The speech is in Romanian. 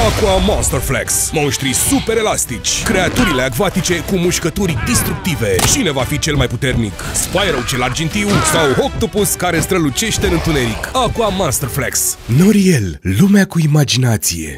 Aqua Masterflex. Monștri super elastici. Creaturile acvatice cu mușcături distructive. Cine va fi cel mai puternic? Spyro cel argintiu sau Octopus care strălucește în întuneric? Aqua Masterflex. Noriel, lumea cu imaginație.